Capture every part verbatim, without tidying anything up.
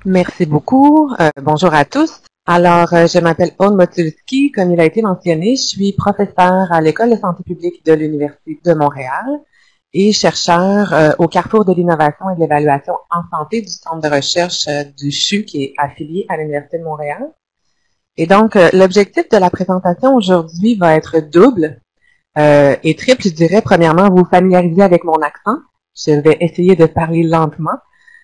Merci beaucoup. Euh, bonjour à tous. Alors, euh, je m'appelle Aude Motulski. Comme il a été mentionné, je suis professeure à l'École de santé publique de l'Université de Montréal et chercheur euh, au carrefour de l'innovation et de l'évaluation en santé du centre de recherche euh, du C H U qui est affilié à l'Université de Montréal. Et donc, euh, l'objectif de la présentation aujourd'hui va être double euh, et triple, je dirais. Premièrement, vous familiariser avec mon accent. Je vais essayer de parler lentement.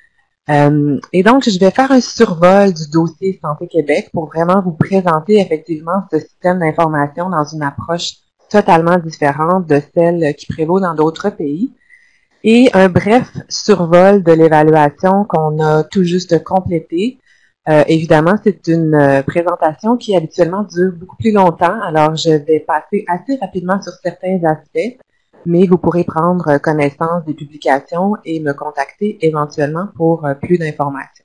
Euh, et donc, je vais faire un survol du dossier Santé Québec pour vraiment vous présenter effectivement ce système d'information dans une approche totalement différente de celle qui prévaut dans d'autres pays. Et un bref survol de l'évaluation qu'on a tout juste complété. Euh, évidemment, c'est une euh, présentation qui habituellement dure beaucoup plus longtemps, alors je vais passer assez rapidement sur certains aspects, mais vous pourrez prendre connaissance des publications et me contacter éventuellement pour euh, plus d'informations.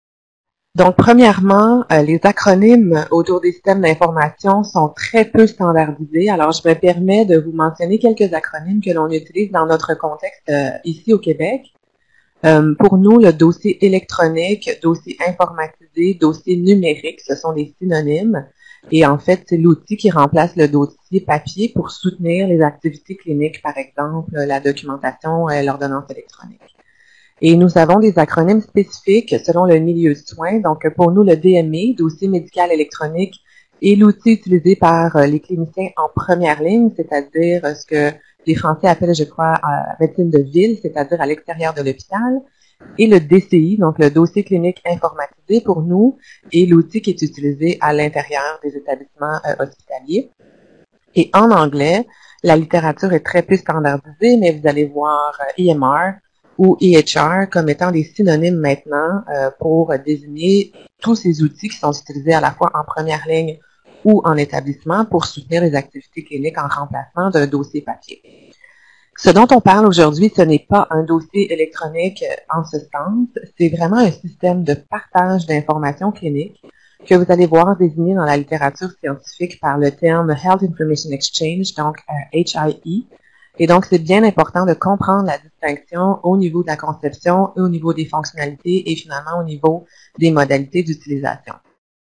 Donc, premièrement, euh, les acronymes autour des systèmes d'information sont très peu standardisés. Alors, je me permets de vous mentionner quelques acronymes que l'on utilise dans notre contexte euh, ici au Québec. Euh, pour nous, le dossier électronique, dossier informatisé, dossier numérique, ce sont des synonymes. Et en fait, c'est l'outil qui remplace le dossier papier pour soutenir les activités cliniques, par exemple, la documentation, euh, l'ordonnance électronique. Et nous avons des acronymes spécifiques selon le milieu de soins. Donc, pour nous, le D M E, dossier médical électronique, est l'outil utilisé par les cliniciens en première ligne, c'est-à-dire ce que les Français appellent, je crois, euh, médecine de ville, c'est-à-dire à, à l'extérieur de l'hôpital. Et le D C I, donc le dossier clinique informatisé, pour nous, est l'outil qui est utilisé à l'intérieur des établissements euh, hospitaliers. Et en anglais, la littérature est très peu standardisée, mais vous allez voir euh, E M R ou E H R comme étant des synonymes maintenant euh, pour désigner tous ces outils qui sont utilisés à la fois en première ligne ou en établissement pour soutenir les activités cliniques en remplacement d'un dossier papier. Ce dont on parle aujourd'hui, ce n'est pas un dossier électronique en ce sens, c'est vraiment un système de partage d'informations cliniques que vous allez voir désigné dans la littérature scientifique par le terme Health Information Exchange, donc euh, H I E. Et donc, c'est bien important de comprendre la distinction au niveau de la conception, au niveau des fonctionnalités et finalement au niveau des modalités d'utilisation.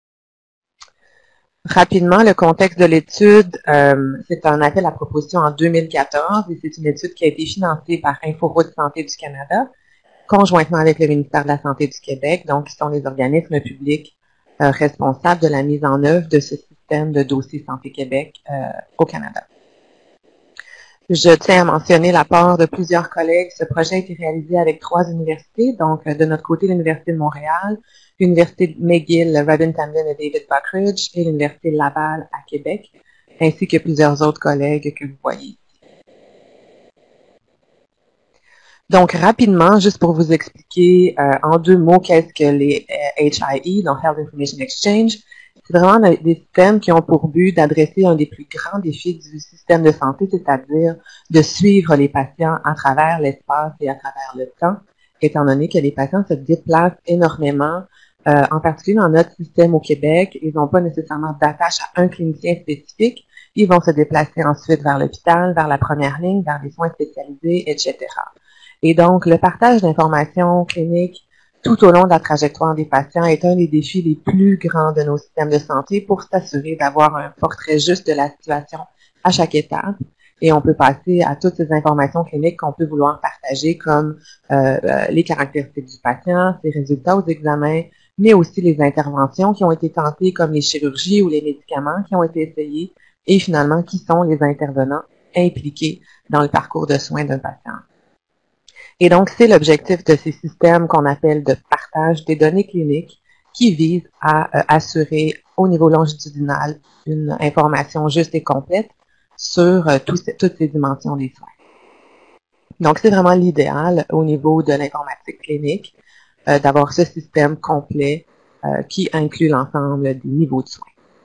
Rapidement, le contexte de l'étude, euh, c'est un appel à proposition en deux mille quatorze et c'est une étude qui a été financée par InfoRoute Santé du Canada, conjointement avec le ministère de la Santé du Québec, donc qui sont les organismes publics euh, responsables de la mise en œuvre de ce système de dossier Santé Québec euh, au Canada. Je tiens à mentionner l'apport de plusieurs collègues. Ce projet a été réalisé avec trois universités, donc de notre côté, l'Université de Montréal, l'Université McGill, Robin Tamblyn et David Buckridge, et l'Université Laval à Québec, ainsi que plusieurs autres collègues que vous voyez ici. Donc, rapidement, juste pour vous expliquer euh, en deux mots qu'est-ce que les euh, H I E, donc Health Information Exchange, c'est vraiment des systèmes qui ont pour but d'adresser un des plus grands défis du système de santé, c'est-à-dire de suivre les patients à travers l'espace et à travers le temps, étant donné que les patients se déplacent énormément, euh, en particulier dans notre système au Québec. Ils n'ont pas nécessairement d'attache à un clinicien spécifique. Ils vont se déplacer ensuite vers l'hôpital, vers la première ligne, vers les soins spécialisés, et cetera. Et donc, le partage d'informations cliniques tout au long de la trajectoire des patients est un des défis les plus grands de nos systèmes de santé pour s'assurer d'avoir un portrait juste de la situation à chaque étape. Et on peut passer à toutes ces informations cliniques qu'on peut vouloir partager, comme euh, les caractéristiques du patient, ses résultats aux examens, mais aussi les interventions qui ont été tentées, comme les chirurgies ou les médicaments qui ont été essayés, et finalement, qui sont les intervenants impliqués dans le parcours de soins d'un patient. Et donc, c'est l'objectif de ces systèmes qu'on appelle de partage des données cliniques qui visent à euh, assurer au niveau longitudinal une information juste et complète sur euh, tous, toutes ces dimensions des soins. Donc, c'est vraiment l'idéal au niveau de l'informatique clinique euh, d'avoir ce système complet euh, qui inclut l'ensemble des niveaux de soins.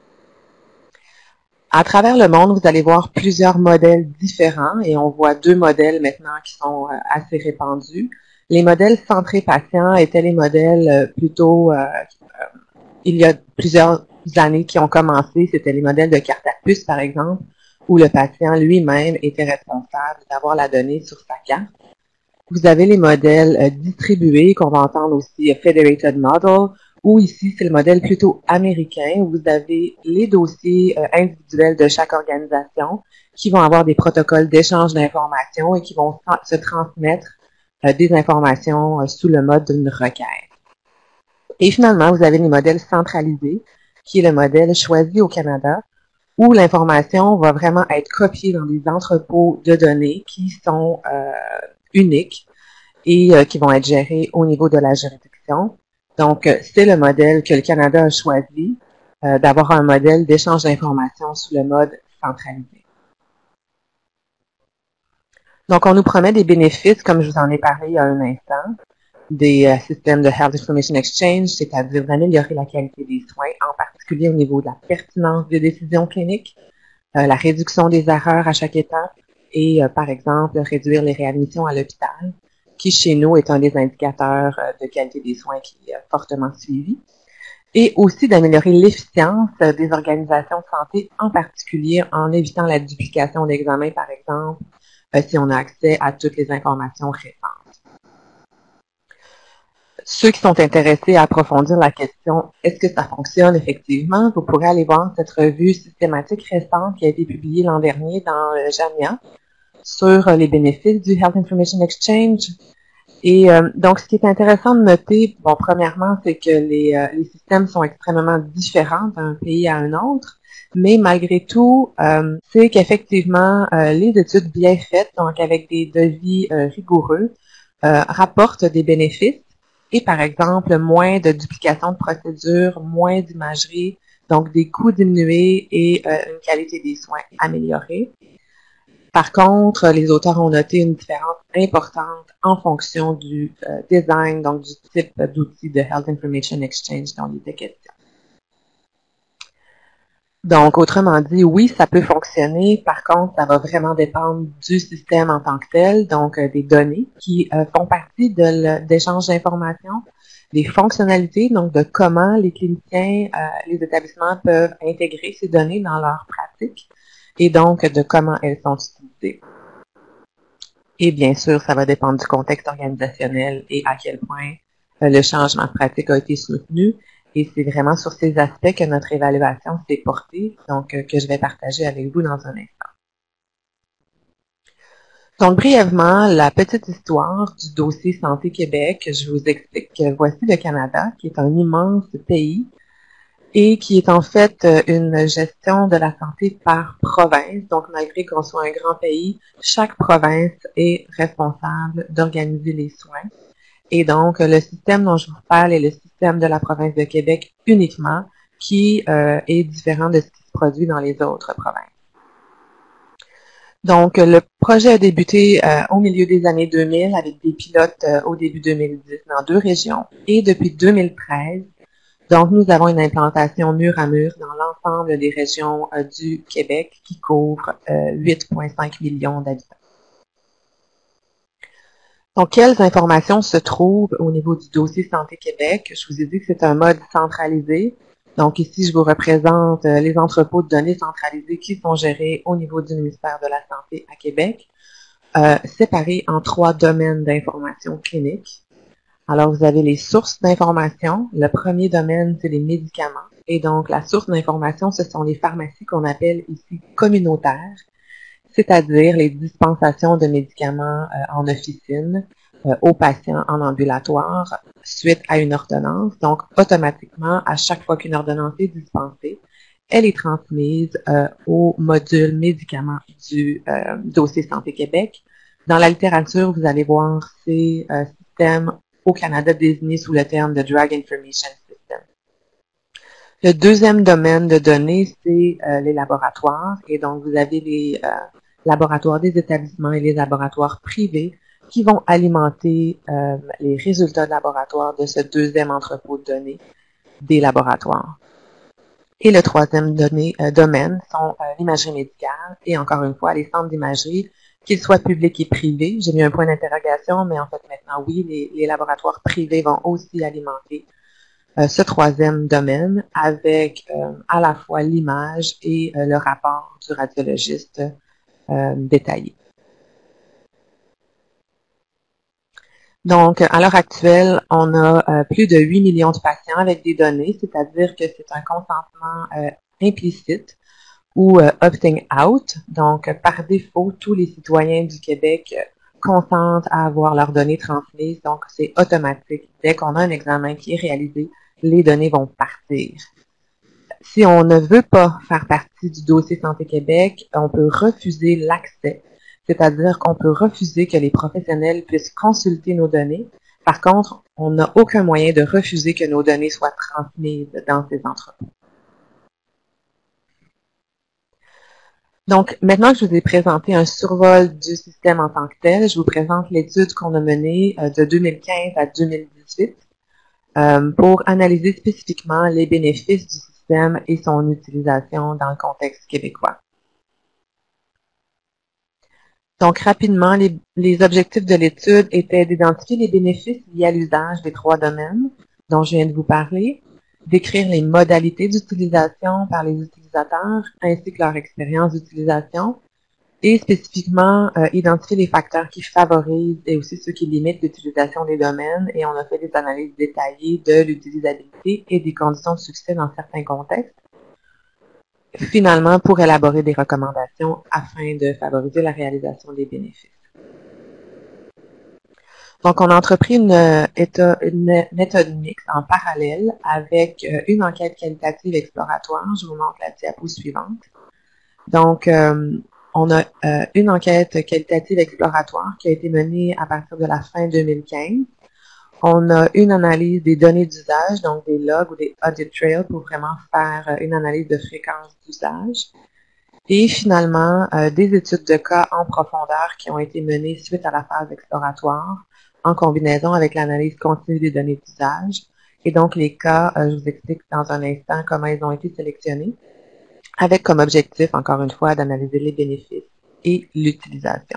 À travers le monde, vous allez voir plusieurs modèles différents et on voit deux modèles maintenant qui sont euh, assez répandus. Les modèles centrés patients étaient les modèles euh, plutôt, euh, euh, il y a plusieurs années qui ont commencé, c'était les modèles de carte à puce par exemple, où le patient lui-même était responsable d'avoir la donnée sur sa carte. Vous avez les modèles euh, distribués, qu'on va entendre aussi euh, Federated Model, ou ici, c'est le modèle plutôt américain, où vous avez les dossiers euh, individuels de chaque organisation qui vont avoir des protocoles d'échange d'informations et qui vont se transmettre euh, des informations euh, sous le mode d'une requête. Et finalement, vous avez les modèles centralisés, qui est le modèle choisi au Canada, où l'information va vraiment être copiée dans des entrepôts de données qui sont euh, uniques et euh, qui vont être gérés au niveau de la juridiction. Donc, euh, c'est le modèle que le Canada a choisi, euh, d'avoir un modèle d'échange d'informations sous le mode centralisé. Donc, on nous promet des bénéfices, comme je vous en ai parlé il y a un instant, des euh, systèmes de Health Information Exchange, c'est-à-dire d'améliorer la qualité des soins, en particulier au niveau de la pertinence des décisions cliniques, euh, la réduction des erreurs à chaque étape et, euh, par exemple, réduire les réadmissions à l'hôpital, qui chez nous est un des indicateurs euh, de qualité des soins qui est euh, fortement suivi, et aussi d'améliorer l'efficience euh, des organisations de santé, en particulier en évitant la duplication d'examens, par exemple, euh, si on a accès à toutes les informations récentes. Ceux qui sont intéressés à approfondir la question « Est-ce que ça fonctionne effectivement? » Vous pourrez aller voir cette revue systématique récente qui a été publiée l'an dernier dans euh, JAMIA sur euh, les bénéfices du Health Information Exchange. Et euh, donc, ce qui est intéressant de noter, bon, premièrement, c'est que les, euh, les systèmes sont extrêmement différents d'un pays à un autre, mais malgré tout, euh, c'est qu'effectivement, euh, les études bien faites, donc avec des devis euh, rigoureux, euh, rapportent des bénéfices. Et par exemple, moins de duplication de procédures, moins d'imagerie, donc des coûts diminués et euh, une qualité des soins améliorée. Par contre, les auteurs ont noté une différence importante en fonction du euh, design, donc du type d'outil de Health Information Exchange dont il était question. Donc, autrement dit, oui, ça peut fonctionner. Par contre, ça va vraiment dépendre du système en tant que tel, donc euh, des données qui euh, font partie de l'échange d'informations, des fonctionnalités, donc de comment les cliniciens, euh, les établissements peuvent intégrer ces données dans leur pratique et donc de comment elles sont utilisées. Et bien sûr, ça va dépendre du contexte organisationnel et à quel point euh, le changement de pratique a été soutenu. Et c'est vraiment sur ces aspects que notre évaluation s'est portée, donc euh, que je vais partager avec vous dans un instant. Donc, brièvement, la petite histoire du dossier Santé Québec, je vous explique que voici le Canada, qui est un immense pays et qui est en fait une gestion de la santé par province. Donc, malgré qu'on soit un grand pays, chaque province est responsable d'organiser les soins. Et donc, le système dont je vous parle est le système de la province de Québec uniquement, qui euh, est différent de ce qui se produit dans les autres provinces. Donc, le projet a débuté euh, au milieu des années deux mille avec des pilotes euh, au début deux mille dix dans deux régions. Et depuis deux mille treize, donc nous avons une implantation mur à mur dans l'ensemble des régions euh, du Québec qui couvre euh, huit virgule cinq millions d'habitants. Donc, quelles informations se trouvent au niveau du dossier Santé Québec? Je vous ai dit que c'est un mode centralisé. Donc, ici, je vous représente les entrepôts de données centralisés qui sont gérés au niveau du ministère de la Santé à Québec, euh, séparés en trois domaines d'information clinique. Alors, vous avez les sources d'information. Le premier domaine, c'est les médicaments. Et donc, la source d'information, ce sont les pharmacies qu'on appelle ici communautaires, c'est-à-dire les dispensations de médicaments euh, en officine euh, aux patients en ambulatoire suite à une ordonnance. Donc, automatiquement, à chaque fois qu'une ordonnance est dispensée, elle est transmise euh, au module médicaments du euh, dossier Santé Québec. Dans la littérature, vous allez voir ces euh, systèmes au Canada désignés sous le terme de Drug Information System. Le deuxième domaine de données, c'est euh, les laboratoires. Et donc, vous avez les euh, laboratoires des établissements et les laboratoires privés qui vont alimenter euh, les résultats de laboratoire de ce deuxième entrepôt de données des laboratoires. Et le troisième donné, euh, domaine sont euh, l'imagerie médicale et encore une fois, les centres d'imagerie, qu'ils soient publics et privés. J'ai mis un point d'interrogation, mais en fait maintenant, oui, les, les laboratoires privés vont aussi alimenter euh, ce troisième domaine avec euh, à la fois l'image et euh, le rapport du radiologiste euh, détaillé. Donc, à l'heure actuelle, on a euh, plus de huit millions de patients avec des données, c'est-à-dire que c'est un consentement euh, implicite ou euh, opting out. Donc, euh, par défaut, tous les citoyens du Québec euh, consentent à avoir leurs données transmises. Donc, c'est automatique. Dès qu'on a un examen qui est réalisé, les données vont partir. Si on ne veut pas faire partie du dossier Santé Québec, on peut refuser l'accès. C'est-à-dire qu'on peut refuser que les professionnels puissent consulter nos données. Par contre, on n'a aucun moyen de refuser que nos données soient transmises dans ces entrepôts. Donc, maintenant que je vous ai présenté un survol du système en tant que tel, je vous présente l'étude qu'on a menée de deux mille quinze à deux mille dix-huit euh, pour analyser spécifiquement les bénéfices du système et son utilisation dans le contexte québécois. Donc, rapidement, les, les objectifs de l'étude étaient d'identifier les bénéfices liés à l'usage des trois domaines dont je viens de vous parler, décrire les modalités d'utilisation par les utilisateurs ainsi que leur expérience d'utilisation et spécifiquement euh, identifier les facteurs qui favorisent et aussi ceux qui limitent l'utilisation des domaines et on a fait des analyses détaillées de l'utilisabilité et des conditions de succès dans certains contextes. Finalement, pour élaborer des recommandations afin de favoriser la réalisation des bénéfices. Donc, on a entrepris une, une méthode mixte en parallèle avec une enquête qualitative exploratoire. Je vous montre la diapo suivante. Donc, euh, on a euh, une enquête qualitative exploratoire qui a été menée à partir de la fin deux mille quinze. On a une analyse des données d'usage, donc des logs ou des audit trails pour vraiment faire une analyse de fréquence d'usage. Et finalement, euh, des études de cas en profondeur qui ont été menées suite à la phase exploratoire en combinaison avec l'analyse continue des données d'usage. Et donc, les cas, euh, je vous explique dans un instant comment ils ont été sélectionnés, avec comme objectif, encore une fois, d'analyser les bénéfices et l'utilisation.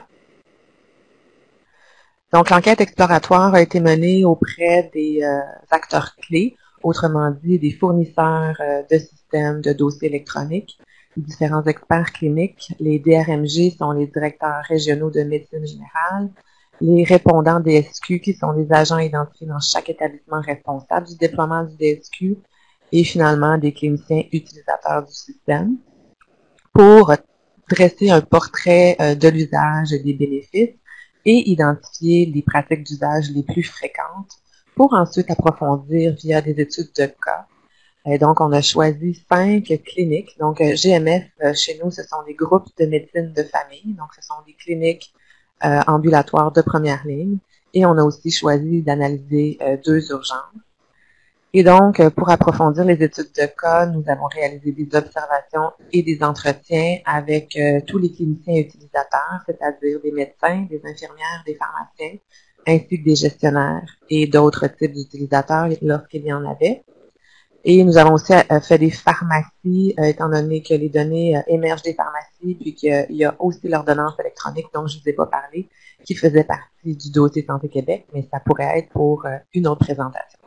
Donc, l'enquête exploratoire a été menée auprès des euh, acteurs clés, autrement dit des fournisseurs euh, de systèmes de dossiers électroniques, différents experts cliniques. Les D R M G sont les directeurs régionaux de médecine générale, les répondants D S Q qui sont les agents identifiés dans chaque établissement responsable du déploiement du D S Q et finalement des cliniciens utilisateurs du système pour dresser un portrait euh, de l'usage et des bénéfices et identifier les pratiques d'usage les plus fréquentes pour ensuite approfondir via des études de cas. Et donc, on a choisi cinq cliniques. Donc, G M F, chez nous, ce sont des groupes de médecine de famille. Donc, ce sont des cliniques euh, ambulatoires de première ligne. Et on a aussi choisi d'analyser euh, deux urgences. Et donc, pour approfondir les études de cas, nous avons réalisé des observations et des entretiens avec euh, tous les cliniciens utilisateurs, c'est-à-dire des médecins, des infirmières, des pharmaciens, ainsi que des gestionnaires et d'autres types d'utilisateurs lorsqu'il y en avait. Et nous avons aussi euh, fait des pharmacies, euh, étant donné que les données euh, émergent des pharmacies, puis qu'il y a aussi l'ordonnance électronique dont je ne vous ai pas parlé, qui faisait partie du dossier Santé Québec, mais ça pourrait être pour euh, une autre présentation.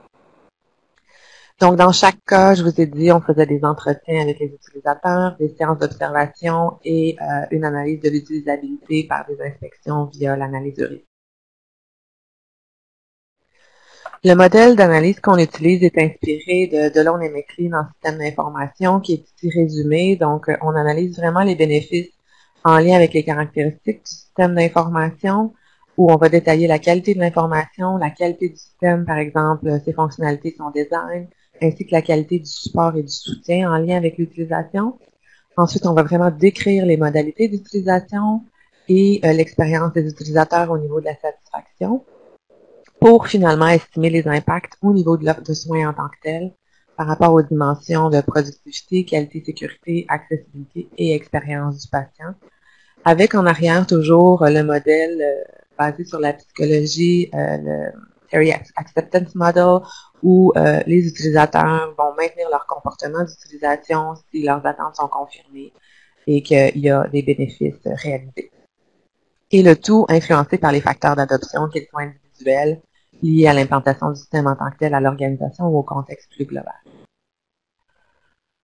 Donc, dans chaque cas, je vous ai dit, on faisait des entretiens avec les utilisateurs, des séances d'observation et euh, une analyse de l'utilisabilité par des inspections via l'analyse de risque. Le modèle d'analyse qu'on utilise est inspiré de Delon et McLean en système d'information qui est ici résumé. Donc, on analyse vraiment les bénéfices en lien avec les caractéristiques du système d'information où on va détailler la qualité de l'information, la qualité du système, par exemple, ses fonctionnalités, son design, ainsi que la qualité du support et du soutien en lien avec l'utilisation. Ensuite, on va vraiment décrire les modalités d'utilisation et euh, l'expérience des utilisateurs au niveau de la satisfaction pour finalement estimer les impacts au niveau de l'offre de soins en tant que telle par rapport aux dimensions de productivité, qualité, sécurité, accessibilité et expérience du patient. Avec en arrière toujours le modèle euh, basé sur la psychologie, euh, le Terry Acceptance Model, où euh, les utilisateurs vont maintenir leur comportement d'utilisation si leurs attentes sont confirmées et qu'il y a des bénéfices réalisés. Et le tout influencé par les facteurs d'adoption, qu'ils soient individuels, liés à l'implantation du système en tant que tel, à l'organisation ou au contexte plus global.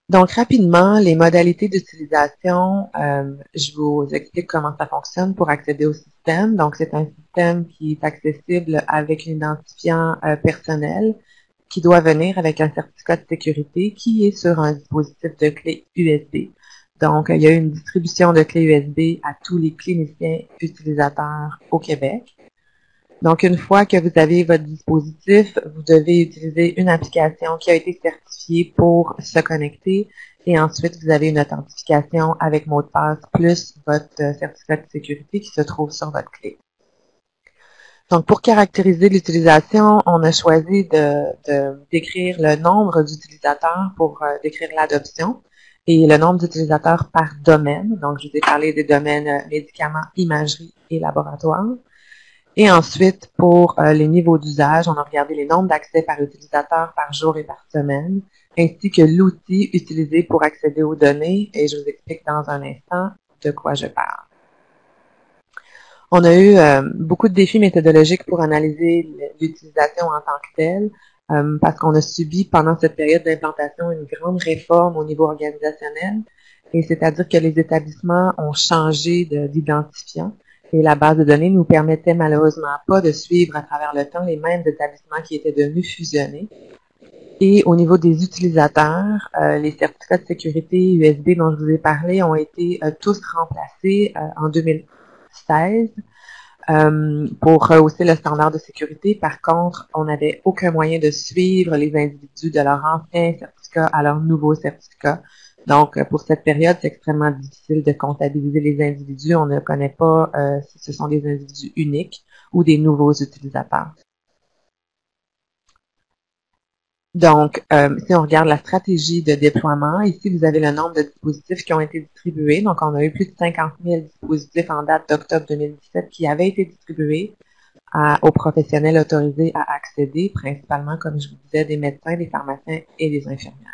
Donc, rapidement, les modalités d'utilisation, euh, je vous explique comment ça fonctionne pour accéder au système. Donc, c'est un système qui est accessible avec un identifiant euh, personnel qui doit venir avec un certificat de sécurité qui est sur un dispositif de clé U S B. Donc, il y a une distribution de clés U S B à tous les cliniciens utilisateurs au Québec. Donc, une fois que vous avez votre dispositif, vous devez utiliser une application qui a été certifiée pour se connecter et ensuite, vous avez une authentification avec mot de passe plus votre certificat de sécurité qui se trouve sur votre clé. Donc, pour caractériser l'utilisation, on a choisi de, de décrire le nombre d'utilisateurs pour euh, décrire l'adoption et le nombre d'utilisateurs par domaine. Donc, je vous ai parlé des domaines médicaments, imagerie et laboratoire. Et ensuite, pour euh, les niveaux d'usage, on a regardé les nombres d'accès par utilisateur par jour et par semaine, ainsi que l'outil utilisé pour accéder aux données, et je vous explique dans un instant de quoi je parle. On a eu euh, beaucoup de défis méthodologiques pour analyser l'utilisation en tant que telle, euh, parce qu'on a subi pendant cette période d'implantation une grande réforme au niveau organisationnel, et c'est-à-dire que les établissements ont changé d'identifiant. Et la base de données nous permettait malheureusement pas de suivre à travers le temps les mêmes établissements qui étaient devenus fusionnés. Et au niveau des utilisateurs, euh, les certificats de sécurité U S B dont je vous ai parlé ont été euh, tous remplacés euh, en deux mille seize euh, pour rehausser le standard de sécurité. Par contre, on n'avait aucun moyen de suivre les individus de leur ancien certificat à leur nouveau certificat. Donc, pour cette période, c'est extrêmement difficile de comptabiliser les individus. On ne connaît pas euh, si ce sont des individus uniques ou des nouveaux utilisateurs. Donc, euh, si on regarde la stratégie de déploiement, ici, vous avez le nombre de dispositifs qui ont été distribués. Donc, on a eu plus de cinquante mille dispositifs en date d'octobre deux mille dix-sept qui avaient été distribués à, aux professionnels autorisés à accéder, principalement, comme je vous disais, des médecins, des pharmaciens et des infirmières.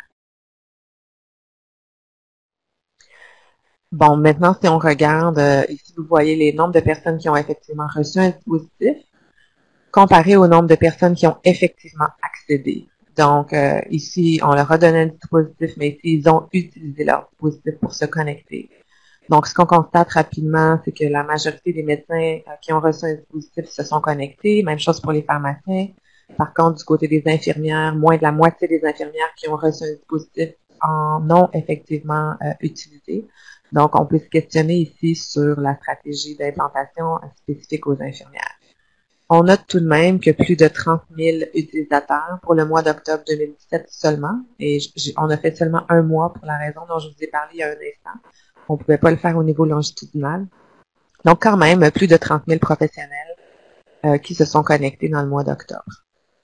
Bon, maintenant, si on regarde, euh, ici, vous voyez les nombres de personnes qui ont effectivement reçu un dispositif comparé au nombre de personnes qui ont effectivement accédé. Donc, euh, ici, on leur a donné un dispositif, mais ici, ils ont utilisé leur dispositif pour se connecter. Donc, ce qu'on constate rapidement, c'est que la majorité des médecins euh, qui ont reçu un dispositif se sont connectés. Même chose pour les pharmaciens. Par contre, du côté des infirmières, moins de la moitié des infirmières qui ont reçu un dispositif en ont effectivement euh, utilisé. Donc, on peut se questionner ici sur la stratégie d'implantation spécifique aux infirmières. On note tout de même que plus de trente mille utilisateurs pour le mois d'octobre deux mille dix-sept seulement, et on a fait seulement un mois pour la raison dont je vous ai parlé il y a un instant. On ne pouvait pas le faire au niveau longitudinal. Donc, quand même, plus de trente mille professionnels euh, qui se sont connectés dans le mois d'octobre.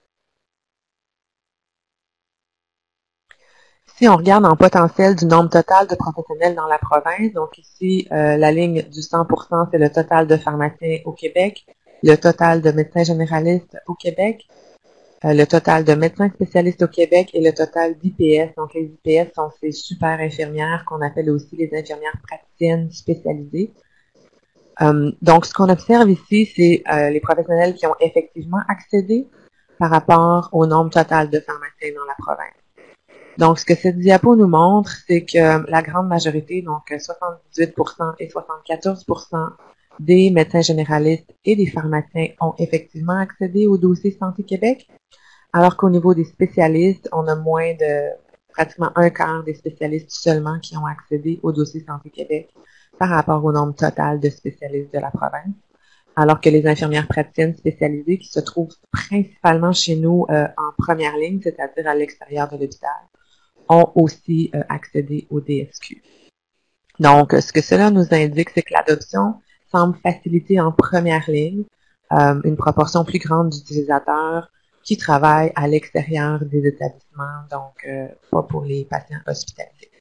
Si on regarde en potentiel du nombre total de professionnels dans la province, donc ici, euh, la ligne du cent pour cent, c'est le total de pharmaciens au Québec, le total de médecins généralistes au Québec, euh, le total de médecins spécialistes au Québec et le total d'I P S. Donc, les I P S sont ces super infirmières qu'on appelle aussi les infirmières praticiennes spécialisées. Euh, donc, ce qu'on observe ici, c'est euh, les professionnels qui ont effectivement accédé par rapport au nombre total de pharmaciens dans la province. Donc, ce que cette diapo nous montre, c'est que la grande majorité, donc soixante-dix-huit pour cent et soixante-quatorze pour cent des médecins généralistes et des pharmaciens ont effectivement accédé au dossier Santé Québec, alors qu'au niveau des spécialistes, on a moins de pratiquement un quart des spécialistes seulement qui ont accédé au dossier Santé Québec par rapport au nombre total de spécialistes de la province, alors que les infirmières praticiennes spécialisées qui se trouvent principalement chez nous euh, en première ligne, c'est-à-dire à, à l'extérieur de l'hôpital, ont aussi euh, accédé au D S Q. Donc, ce que cela nous indique, c'est que l'adoption semble faciliter en première ligne euh, une proportion plus grande d'utilisateurs qui travaillent à l'extérieur des établissements, donc euh, pas pour les patients hospitalisés.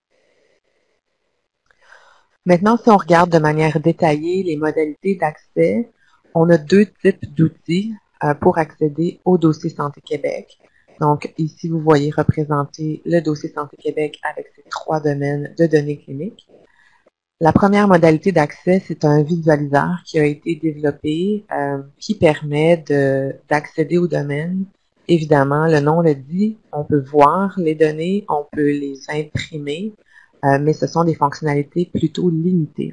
Maintenant, si on regarde de manière détaillée les modalités d'accès, on a deux types d'outils euh, pour accéder au dossier Santé Québec. Donc, ici, vous voyez représenter le dossier Santé Québec avec ses trois domaines de données cliniques. La première modalité d'accès, c'est un visualiseur qui a été développé, euh, qui permet d'accéder au domaine évidemment, le nom le dit, on peut voir les données, on peut les imprimer, euh, mais ce sont des fonctionnalités plutôt limitées.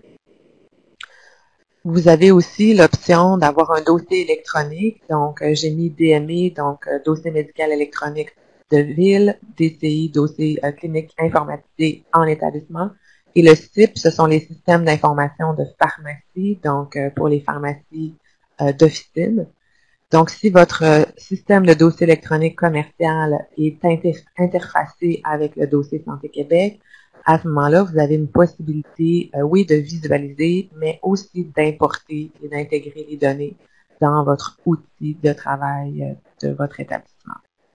Vous avez aussi l'option d'avoir un dossier électronique, donc euh, j'ai mis D M E, donc euh, dossier médical électronique de ville, D C I, dossier euh, clinique informatisé en établissement, et le S I P, ce sont les systèmes d'information de pharmacie, donc euh, pour les pharmacies euh, d'officine. Donc, si votre euh, système de dossier électronique commercial est inter interfacé avec le dossier Santé Québec, à ce moment-là, vous avez une possibilité, euh, oui, de visualiser, mais aussi d'importer et d'intégrer les données dans votre outil de travail euh, de votre établissement.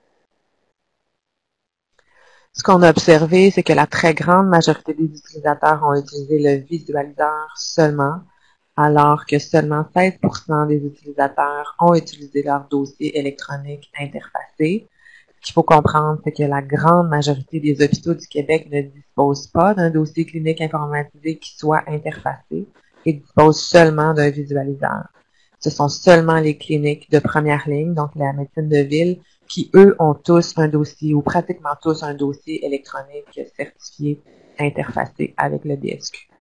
Ce qu'on a observé, c'est que la très grande majorité des utilisateurs ont utilisé le visualiseur seulement, alors que seulement seize pour cent des utilisateurs ont utilisé leur dossier électronique interfacé. Ce qu'il faut comprendre, c'est que la grande majorité des hôpitaux du Québec ne disposent pas d'un dossier clinique informatisé qui soit interfacé et disposent seulement d'un visualiseur. Ce sont seulement les cliniques de première ligne, donc la médecine de ville, qui, eux, ont tous un dossier, ou pratiquement tous un dossier électronique certifié interfacé avec le D S Q.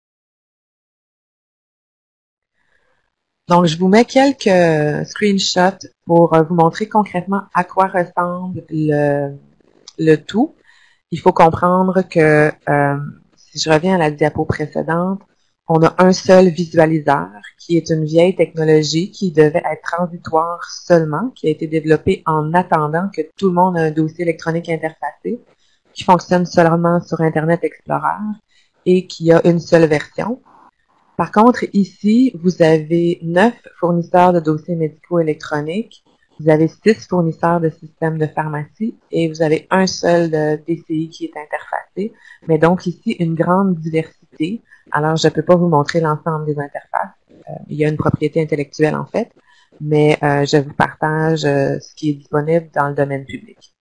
Donc, je vous mets quelques screenshots pour vous montrer concrètement à quoi ressemble le, le tout. Il faut comprendre que, euh, si je reviens à la diapo précédente, on a un seul visualiseur qui est une vieille technologie qui devait être transitoire seulement, qui a été développée en attendant que tout le monde ait un dossier électronique interfacé, qui fonctionne seulement sur Internet Explorer et qui a une seule version. Par contre, ici, vous avez neuf fournisseurs de dossiers médicaux électroniques, vous avez six fournisseurs de systèmes de pharmacie et vous avez un seul de D C I qui est interfacé, mais donc ici, une grande diversité. Alors, je ne peux pas vous montrer l'ensemble des interfaces. Euh, il y a une propriété intellectuelle, en fait, mais euh, je vous partage euh, ce qui est disponible dans le domaine public.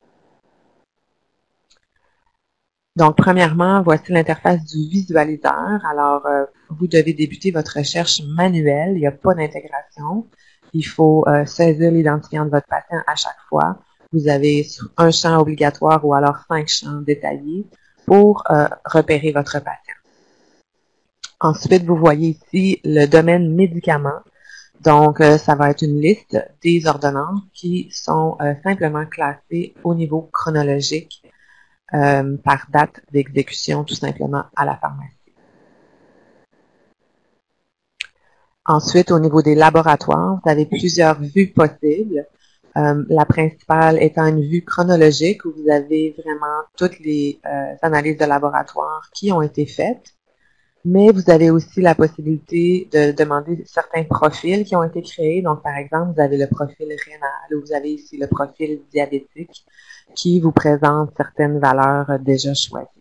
Donc, premièrement, voici l'interface du visualiseur. Alors, euh, vous devez débuter votre recherche manuelle. Il n'y a pas d'intégration. Il faut euh, saisir l'identifiant de votre patient à chaque fois. Vous avez un champ obligatoire ou alors cinq champs détaillés pour euh, repérer votre patient. Ensuite, vous voyez ici le domaine médicaments. Donc, euh, ça va être une liste des ordonnances qui sont euh, simplement classées au niveau chronologique Euh, par date d'exécution, tout simplement, à la pharmacie. Ensuite, au niveau des laboratoires, vous avez plusieurs vues possibles. Euh, la principale étant une vue chronologique où vous avez vraiment toutes les euh, analyses de laboratoire qui ont été faites. Mais vous avez aussi la possibilité de demander certains profils qui ont été créés. Donc, par exemple, vous avez le profil rénal ou vous avez ici le profil diabétique qui vous présente certaines valeurs déjà choisies.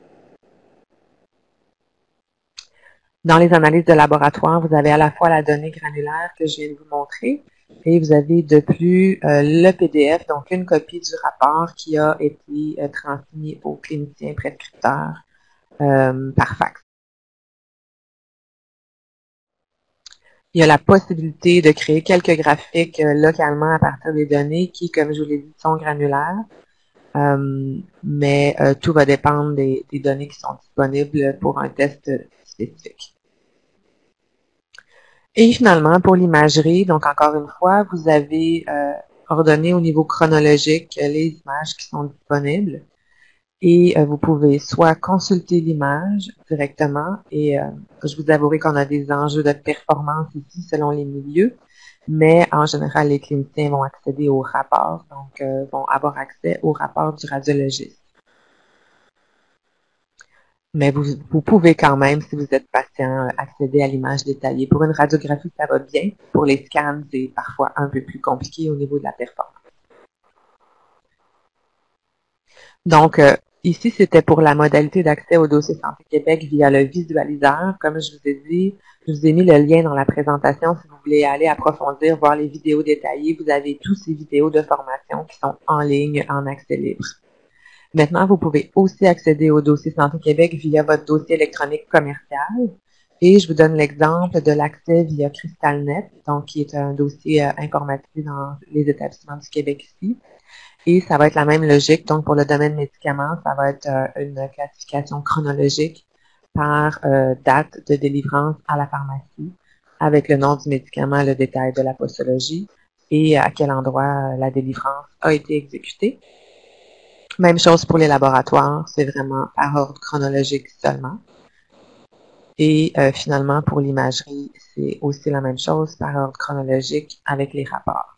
Dans les analyses de laboratoire, vous avez à la fois la donnée granulaire que je viens de vous montrer et vous avez de plus euh, le P D F, donc une copie du rapport qui a été euh, transmis aux cliniciens prescripteurs euh, par fax. Il y a la possibilité de créer quelques graphiques euh, localement à partir des données qui, comme je vous l'ai dit, sont granulaires. Euh, mais euh, tout va dépendre des, des données qui sont disponibles pour un test spécifique. Et finalement, pour l'imagerie, donc encore une fois, vous avez euh, ordonné au niveau chronologique les images qui sont disponibles et euh, vous pouvez soit consulter l'image directement et euh, je vous avouerai qu'on a des enjeux de performance ici selon les milieux, mais en général, les cliniciens vont accéder au rapport, donc euh, vont avoir accès au rapport du radiologiste. Mais vous, vous pouvez quand même, si vous êtes patient, accéder à l'image détaillée. Pour une radiographie, ça va bien. Pour les scans, c'est parfois un peu plus compliqué au niveau de la performance. Donc, euh, ici, c'était pour la modalité d'accès au dossier Santé Québec via le visualiseur. Comme je vous ai dit, je vous ai mis le lien dans la présentation si vous voulez aller approfondir, voir les vidéos détaillées. Vous avez tous ces vidéos de formation qui sont en ligne, en accès libre. Maintenant, vous pouvez aussi accéder au dossier Santé Québec via votre dossier électronique commercial. Et je vous donne l'exemple de l'accès via CrystalNet, donc qui est un dossier euh, informatisé dans les établissements du Québec ici. Et ça va être la même logique. Donc, pour le domaine médicament, ça va être euh, une classification chronologique par euh, date de délivrance à la pharmacie, avec le nom du médicament, le détail de la postologie et à quel endroit la délivrance a été exécutée. Même chose pour les laboratoires, c'est vraiment par ordre chronologique seulement. Et euh, finalement, pour l'imagerie, c'est aussi la même chose par ordre chronologique avec les rapports.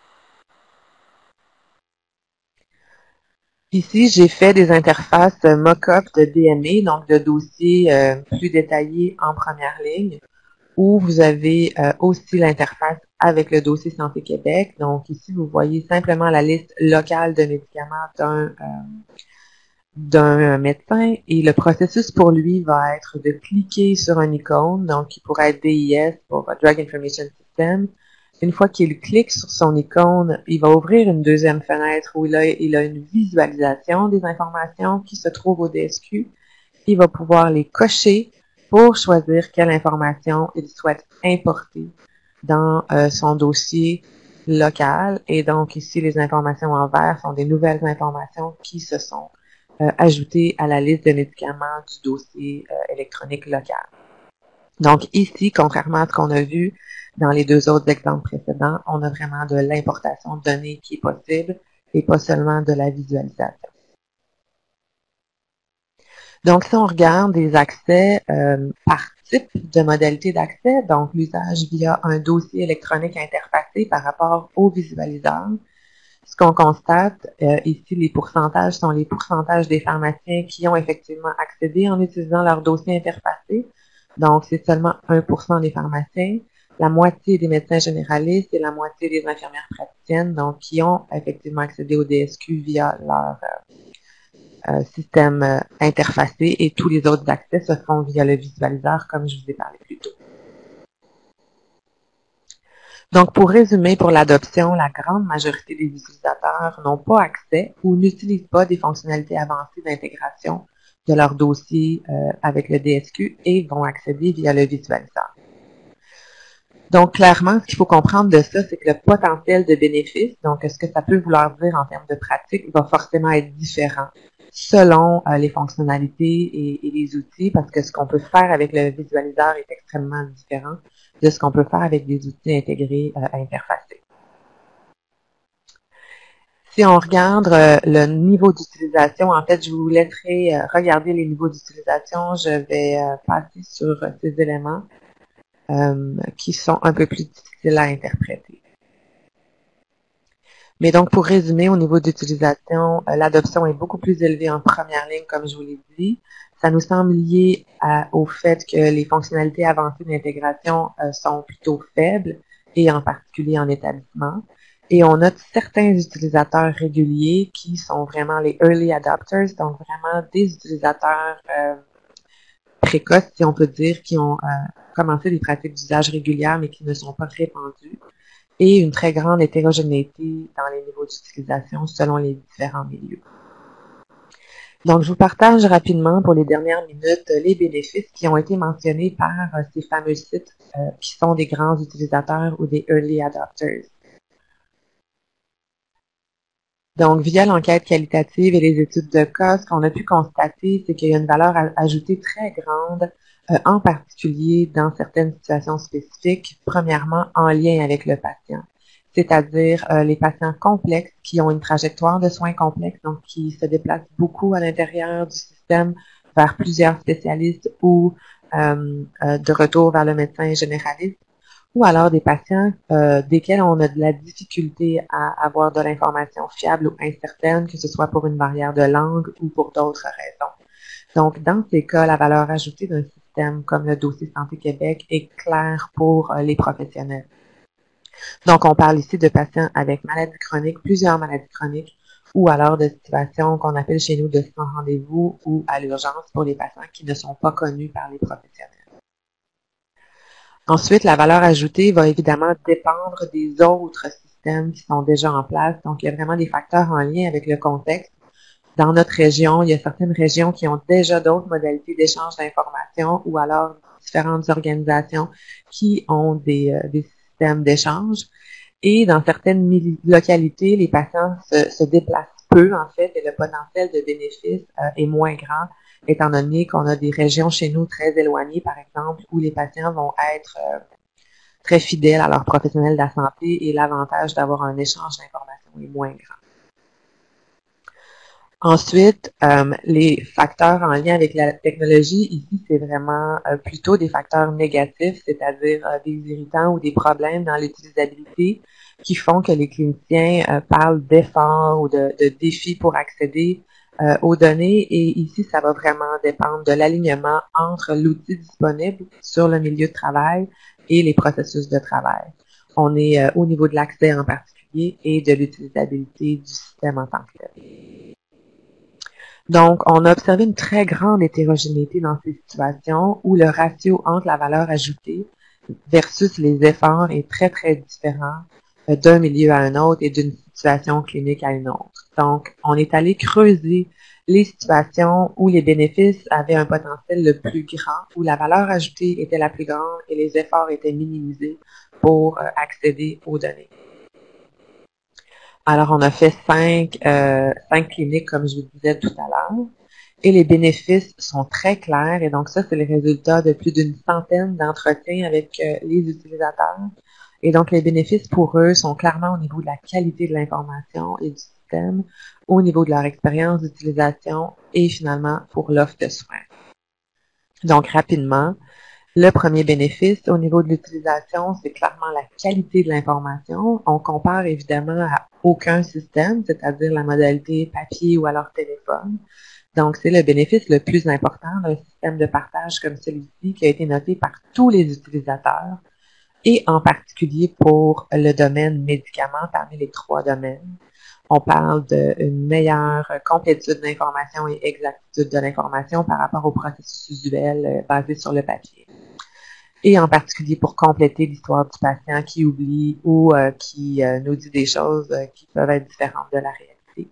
Ici, j'ai fait des interfaces mock-up de D M A, donc de dossiers euh, plus détaillés en première ligne, où vous avez euh, aussi l'interface avec le dossier Santé Québec. Donc ici, vous voyez simplement la liste locale de médicaments d'un euh, d'un médecin et le processus pour lui va être de cliquer sur une icône, donc qui pourrait être D I S pour Drug Information System. Une fois qu'il clique sur son icône, il va ouvrir une deuxième fenêtre où il a, il a une visualisation des informations qui se trouvent au D S Q. Il va pouvoir les cocher pour choisir quelle information il souhaite importer dans euh, son dossier local. Et donc ici, les informations en vert sont des nouvelles informations qui se sont euh, ajoutées à la liste de médicaments du dossier euh, électronique local. Donc ici, contrairement à ce qu'on a vu dans les deux autres exemples précédents, on a vraiment de l'importation de données qui est possible et pas seulement de la visualisation. Donc, si on regarde des accès euh, par type de modalité d'accès, donc l'usage via un dossier électronique interfacé par rapport au visualiseur, ce qu'on constate euh, ici, les pourcentages sont les pourcentages des pharmaciens qui ont effectivement accédé en utilisant leur dossier interfacé. Donc, c'est seulement un pour cent des pharmaciens, la moitié des médecins généralistes et la moitié des infirmières praticiennes, donc qui ont effectivement accédé au D S Q via leur euh, Euh, système euh, interfacé et tous les autres accès se font via le visualiseur, comme je vous ai parlé plus tôt. Donc, pour résumer, pour l'adoption, la grande majorité des utilisateurs n'ont pas accès ou n'utilisent pas des fonctionnalités avancées d'intégration de leur dossier euh, avec le D S Q et vont accéder via le visualiseur. Donc, clairement, ce qu'il faut comprendre de ça, c'est que le potentiel de bénéfice, donc ce que ça peut vouloir dire en termes de pratique, va forcément être différent selon euh, les fonctionnalités et, et les outils, parce que ce qu'on peut faire avec le visualiseur est extrêmement différent de ce qu'on peut faire avec des outils intégrés euh, interfacés. Si on regarde euh, le niveau d'utilisation, en fait, je vous laisserai euh, regarder les niveaux d'utilisation. Je vais euh, passer sur euh, ces éléments euh, qui sont un peu plus difficiles à interpréter. Mais donc, pour résumer, au niveau d'utilisation, euh, l'adoption est beaucoup plus élevée en première ligne, comme je vous l'ai dit. Ça nous semble lié à, au fait que les fonctionnalités avancées d'intégration euh, sont plutôt faibles, et en particulier en établissement. Et on note certains utilisateurs réguliers qui sont vraiment les early adopters, donc vraiment des utilisateurs euh, précoces, si on peut dire, qui ont euh, commencé des pratiques d'usage régulières, mais qui ne sont pas répandues, et une très grande hétérogénéité dans les niveaux d'utilisation selon les différents milieux. Donc, je vous partage rapidement pour les dernières minutes les bénéfices qui ont été mentionnés par euh, ces fameux sites euh, qui sont des grands utilisateurs ou des early adopters. Donc, via l'enquête qualitative et les études de cas, ce qu'on a pu constater, c'est qu'il y a une valeur ajoutée très grande, euh, en particulier dans certaines situations spécifiques, premièrement en lien avec le patient, c'est-à-dire euh, les patients complexes qui ont une trajectoire de soins complexes, donc qui se déplacent beaucoup à l'intérieur du système vers plusieurs spécialistes ou euh, euh, de retour vers le médecin généraliste, ou alors des patients euh, desquels on a de la difficulté à avoir de l'information fiable ou incertaine, que ce soit pour une barrière de langue ou pour d'autres raisons. Donc, dans ces cas, la valeur ajoutée d'un système comme le dossier Santé Québec est claire pour euh, les professionnels. Donc, on parle ici de patients avec maladies chroniques, plusieurs maladies chroniques, ou alors de situations qu'on appelle chez nous de sans rendez-vous ou à l'urgence pour les patients qui ne sont pas connus par les professionnels. Ensuite, la valeur ajoutée va évidemment dépendre des autres systèmes qui sont déjà en place. Donc, il y a vraiment des facteurs en lien avec le contexte Dans notre région, il y a certaines régions qui ont déjà d'autres modalités d'échange d'informations ou alors différentes organisations qui ont des, euh, des systèmes d'échange. Et dans certaines localités, les patients se, se déplacent peu, en fait, et le potentiel de bénéfice euh, est moins grand, étant donné qu'on a des régions chez nous très éloignées, par exemple, où les patients vont être euh, très fidèles à leurs professionnels de la santé et l'avantage d'avoir un échange d'informations est moins grand. Ensuite, euh, les facteurs en lien avec la technologie, ici, c'est vraiment euh, plutôt des facteurs négatifs, c'est-à-dire euh, des irritants ou des problèmes dans l'utilisabilité qui font que les cliniciens euh, parlent d'efforts ou de, de défis pour accéder euh, aux données. Et ici, ça va vraiment dépendre de l'alignement entre l'outil disponible sur le milieu de travail et les processus de travail. On est euh, au niveau de l'accès en particulier et de l'utilisabilité du système en tant que tel. Donc, on a observé une très grande hétérogénéité dans ces situations où le ratio entre la valeur ajoutée versus les efforts est très, très différent d'un milieu à un autre et d'une situation clinique à une autre. Donc, on est allé creuser les situations où les bénéfices avaient un potentiel le plus grand, où la valeur ajoutée était la plus grande et les efforts étaient minimisés pour accéder aux données. Alors, on a fait cinq, euh, cinq cliniques, comme je vous disais tout à l'heure, et les bénéfices sont très clairs. Et donc, ça, c'est le résultat de plus d'une centaine d'entretiens avec euh, les utilisateurs. Et donc, les bénéfices pour eux sont clairement au niveau de la qualité de l'information et du système, au niveau de leur expérience d'utilisation et finalement pour l'offre de soins. Donc, rapidement, le premier bénéfice au niveau de l'utilisation, c'est clairement la qualité de l'information. On compare évidemment à aucun système, c'est-à-dire la modalité papier ou alors téléphone. Donc, c'est le bénéfice le plus important d'un système de partage comme celui-ci qui a été noté par tous les utilisateurs et en particulier pour le domaine médicaments parmi les trois domaines. On parle d'une meilleure complétude d'information et exactitude de l'information par rapport au processus usuel euh, basé sur le papier. Et en particulier pour compléter l'histoire du patient qui oublie ou euh, qui euh, nous dit des choses euh, qui peuvent être différentes de la réalité.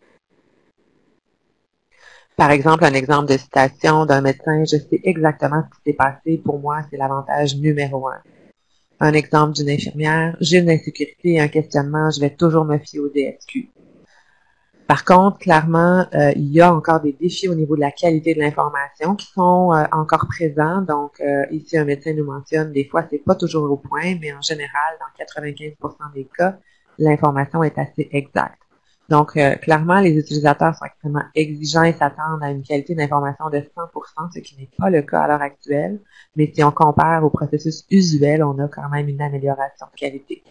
Par exemple, un exemple de citation d'un médecin, je sais exactement ce qui s'est passé, pour moi, c'est l'avantage numéro un. Un exemple d'une infirmière, j'ai une insécurité et un questionnement, je vais toujours me fier au D S Q. Par contre, clairement, euh, il y a encore des défis au niveau de la qualité de l'information qui sont euh, encore présents. Donc, euh, ici, un médecin nous mentionne, des fois, c'est pas toujours au point, mais en général, dans quatre-vingt-quinze pour cent des cas, l'information est assez exacte. Donc, euh, clairement, les utilisateurs sont extrêmement exigeants et s'attendent à une qualité d'information de cent pour cent, ce qui n'est pas le cas à l'heure actuelle. Mais si on compare au processus usuel, on a quand même une amélioration de qualité.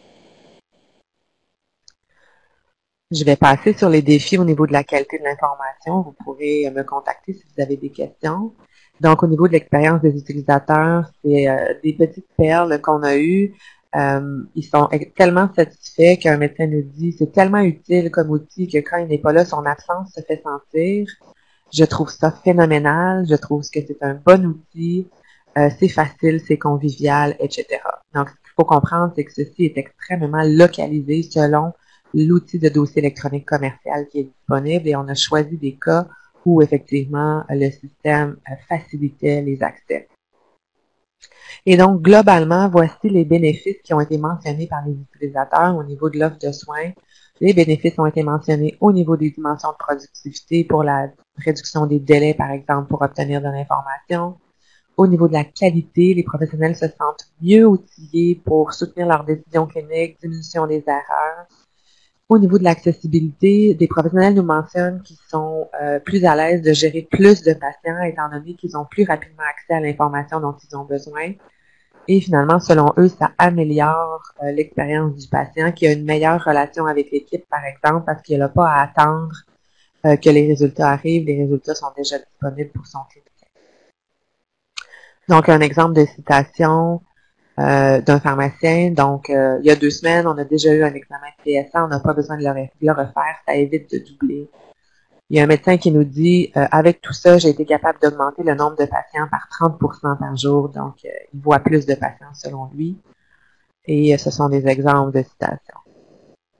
Je vais passer sur les défis au niveau de la qualité de l'information. Vous pourrez me contacter si vous avez des questions. Donc, au niveau de l'expérience des utilisateurs, c'est euh, des petites perles qu'on a eues. Euh, ils sont tellement satisfaits qu'un médecin nous dit c'est tellement utile comme outil que quand il n'est pas là, son absence se fait sentir. Je trouve ça phénoménal. Je trouve que c'est un bon outil. Euh, c'est facile, c'est convivial, et cetera. Donc, ce qu'il faut comprendre, c'est que ceci est extrêmement localisé selon l'outil de dossier électronique commercial qui est disponible et on a choisi des cas où effectivement le système facilitait les accès. Et donc, globalement, voici les bénéfices qui ont été mentionnés par les utilisateurs au niveau de l'offre de soins. Les bénéfices ont été mentionnés au niveau des dimensions de productivité pour la réduction des délais, par exemple, pour obtenir de l'information. Au niveau de la qualité, les professionnels se sentent mieux outillés pour soutenir leurs décisions cliniques, diminution des erreurs. Au niveau de l'accessibilité, des professionnels nous mentionnent qu'ils sont euh, plus à l'aise de gérer plus de patients étant donné qu'ils ont plus rapidement accès à l'information dont ils ont besoin. Et finalement, selon eux, ça améliore euh, l'expérience du patient qui a une meilleure relation avec l'équipe, par exemple, parce qu'il n'a pas à attendre euh, que les résultats arrivent. Les résultats sont déjà disponibles pour son clinicien. Donc, un exemple de citation Euh, d'un pharmacien. Donc, euh, il y a deux semaines, on a déjà eu un examen de P S A, on n'a pas besoin de le, de le refaire, ça évite de doubler. Il y a un médecin qui nous dit, euh, avec tout ça, j'ai été capable d'augmenter le nombre de patients par trente pour cent par jour, donc euh, il voit plus de patients selon lui. Et euh, ce sont des exemples de citations.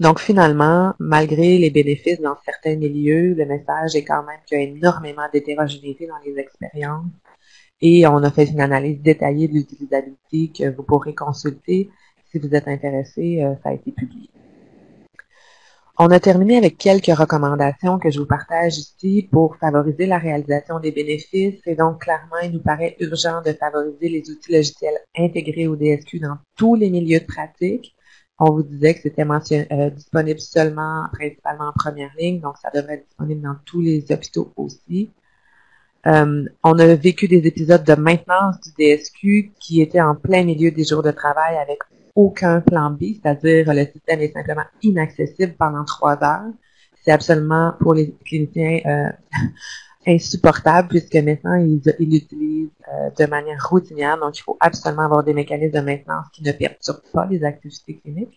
Donc finalement, malgré les bénéfices dans certains milieux, le message est quand même qu'il y a énormément d'hétérogénéité dans les expériences et on a fait une analyse détaillée de l'utilisabilité que vous pourrez consulter si vous êtes intéressé, ça a été publié. On a terminé avec quelques recommandations que je vous partage ici pour favoriser la réalisation des bénéfices et donc clairement il nous paraît urgent de favoriser les outils logiciels intégrés au D S Q dans tous les milieux de pratique. On vous disait que c'était euh, disponible seulement, principalement en première ligne, donc ça devrait être disponible dans tous les hôpitaux aussi. Euh, on a vécu des épisodes de maintenance du D S Q qui étaient en plein milieu des jours de travail avec aucun plan B, c'est-à-dire le système est simplement inaccessible pendant trois heures. C'est absolument pour les cliniciens euh, insupportable puisque maintenant ils l'utilisent euh, de manière routinière, donc il faut absolument avoir des mécanismes de maintenance qui ne perturbent pas les activités cliniques.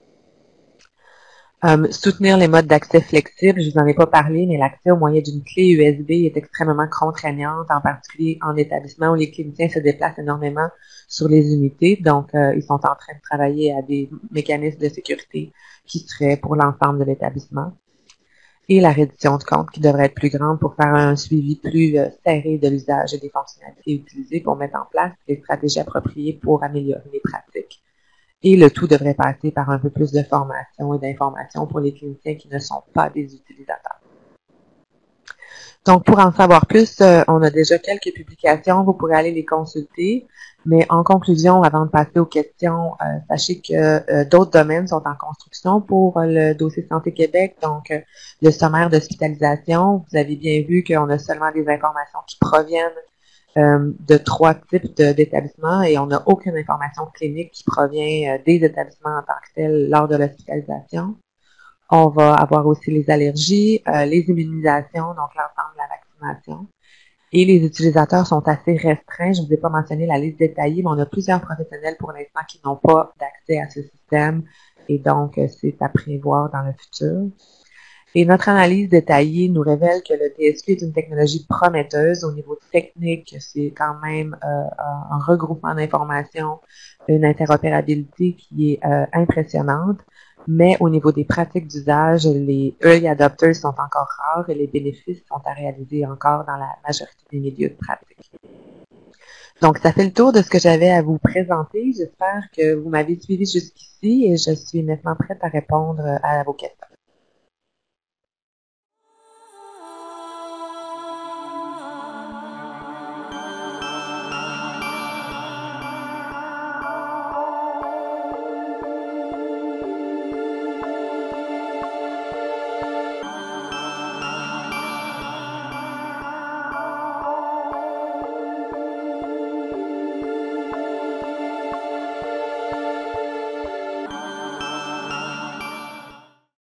Um, soutenir les modes d'accès flexibles, je vous en ai pas parlé, mais l'accès au moyen d'une clé U S B est extrêmement contraignante, en particulier en établissement où les cliniciens se déplacent énormément sur les unités. Donc, euh, ils sont en train de travailler à des mécanismes de sécurité qui seraient pour l'ensemble de l'établissement. Et la reddition de compte qui devrait être plus grande pour faire un suivi plus euh, serré de l'usage et des fonctionnalités utilisées pour mettre en place des stratégies appropriées pour améliorer les pratiques. Et le tout devrait passer par un peu plus de formation et d'information pour les cliniciens qui ne sont pas des utilisateurs. Donc, pour en savoir plus, euh, on a déjà quelques publications, vous pourrez aller les consulter. Mais en conclusion, avant de passer aux questions, euh, sachez que euh, d'autres domaines sont en construction pour euh, le dossier Santé Québec. Donc, euh, le sommaire d'hospitalisation, vous avez bien vu qu'on a seulement des informations qui proviennent Euh, de trois types d'établissements et on n'a aucune information clinique qui provient euh, des établissements en tant que tels lors de l'hospitalisation. On va avoir aussi les allergies, euh, les immunisations, donc l'ensemble de la vaccination. Et les utilisateurs sont assez restreints. Je ne vous ai pas mentionné la liste détaillée, mais on a plusieurs professionnels pour l'instant qui n'ont pas d'accès à ce système et donc c'est à prévoir dans le futur. Et notre analyse détaillée nous révèle que le D S Q est une technologie prometteuse. Au niveau technique, c'est quand même euh, un regroupement d'informations, une interopérabilité qui est euh, impressionnante. Mais au niveau des pratiques d'usage, les early adopters sont encore rares et les bénéfices sont à réaliser encore dans la majorité des milieux de pratique. Donc, ça fait le tour de ce que j'avais à vous présenter. J'espère que vous m'avez suivi jusqu'ici et je suis maintenant prête à répondre à vos questions.